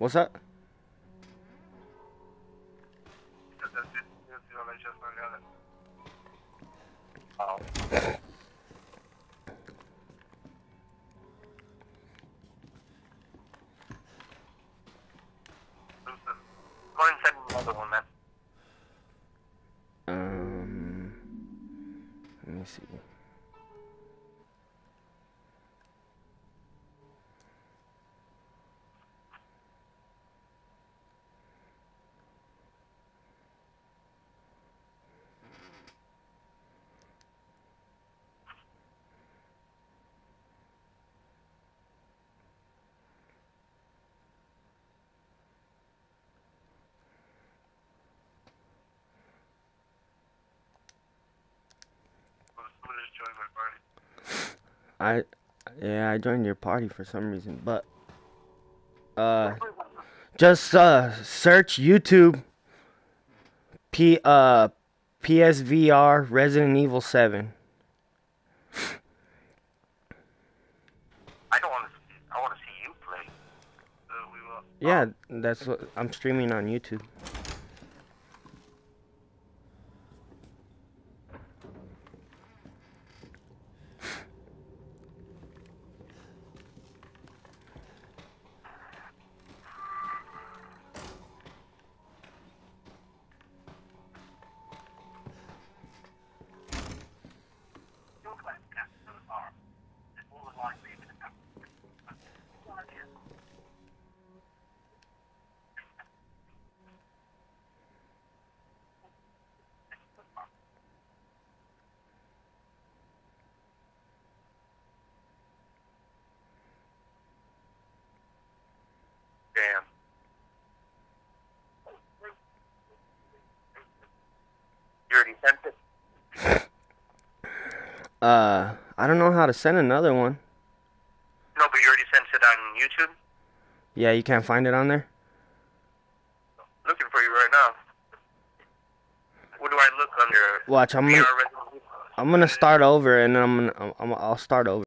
What's up? Oh. Go ahead and send me another one, man. Let me see. I joined your party for some reason, but just search YouTube PSVR Resident Evil 7. I don't want to see. I want to see you play. Yeah, that's what I'm streaming on YouTube. Damn. You already sent it? I don't know how to send another one. No, but you already sent it on YouTube? Yeah, you can't find it on there? Looking for you right now. What do I look under? Watch, I'm gonna start over and then I'll start over.